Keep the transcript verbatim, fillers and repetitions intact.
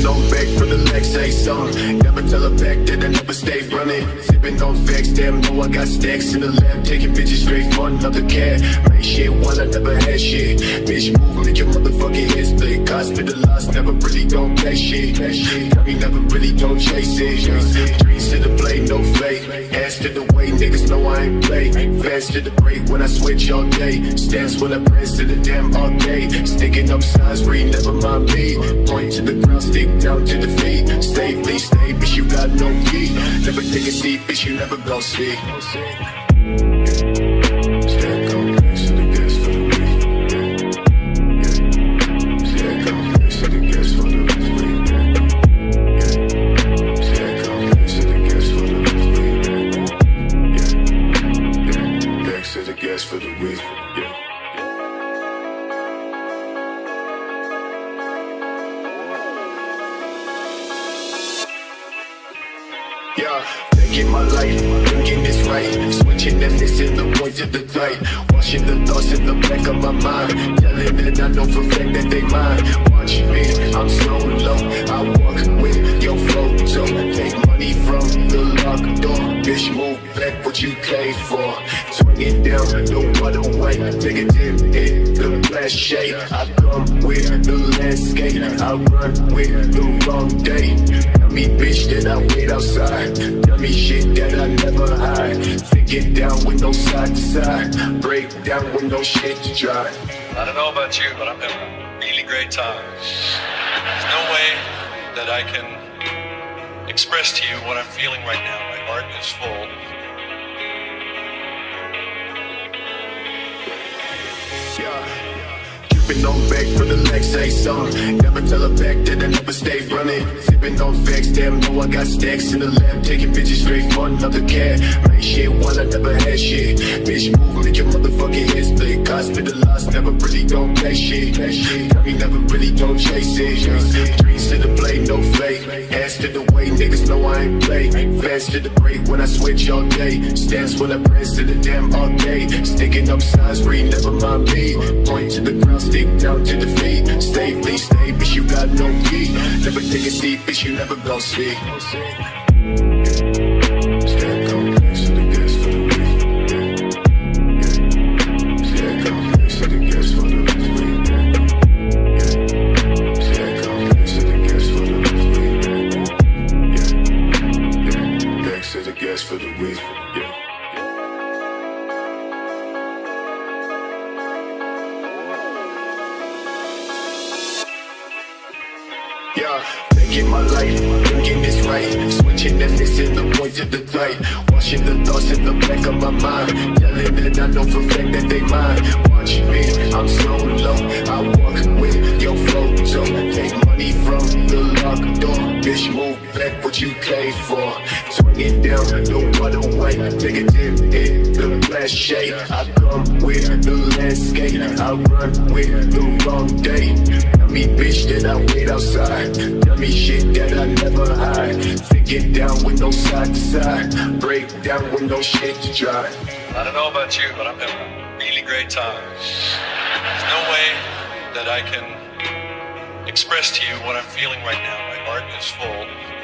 Dripping on back from the legs, say something. Never tell her back that I never stay running. Sipping on facts, damn, know I got stacks in the lab. Taking bitches straight for another cat. Make shit while I never had shit. Bitch, move, make your motherfucking head split. Hospitalized, never really don't pay shit. Tell me never really don't chase it. Dreams to the blade, no fake. Ass to the way, niggas know I ain't play. Fast to the break when I switch all day. Stance when I press to the damn arcade. Sticking up signs, read, never mind me. Point to the ground, stick down to the feet. Stay, please stay, bitch, you got no key. Never take a seat, bitch, you never gon' see. For the week, yeah. Yeah, taking my life, thinking it's right. Switching and missing the point to the tight. Washing the thoughts in the back of my mind. Telling that I know for a fact that they mine. Watch me, I'm so low. I walk with your flow. So take money from the locked door. Bitch, move back what you came for. Swing it down, no other way. Take a dip in the glass shade. I come with the landscape. I run with the wrong day. Tell me bitch that I wait outside. Tell me shit that I never hide. Think it down with no side to side. Break down with no shit to try. I don't know about you, but I'm having a really great time. There's no way that I can express to you what I'm feeling right now. My heart is full. Yeah. Dripping on back from the legs, say something. Never tell her back that I never stay running. Sipping on facts, damn, know I got stacks in the lab. Taking bitches straight for another cat. Make shit while I never had shit. Bitch, move, make your motherfucking head split. Hospitalized, never really don't pay shit. Tell me never really don't chase it. Dreams to the blade, no fake. Ass to the way, niggas know I ain't play. Fast to the break when I switch all day. Stance when I press to the damn arcade. Sticking up signs, read, never mind me. Point to the ground, stick down to the feet. Stay, please stay, bitch, you got no key. Never take a seat, bitch, you never gon' see. For the week, yeah. Yeah, taking my life, thinking it's right. Switching and missing the point to the tight. Washing the thoughts in the back of my mind. Telling that I know for a fact that they mine. Watch me, I'm so low. I walk with your flow. So take money from the locked door. Bitch, move back what you came for. Swing it down, no other way. Take a dip in the glass shade. I come with the landscape. I run with the wrong day. Tell me bitch that I wait outside. Tell me shit that I never hide. Think it down with no side to side. Break down with no shit to try. I don't know about you, but I'm having a really great time. There's no way that I can express to you what I'm feeling right now. My heart is full.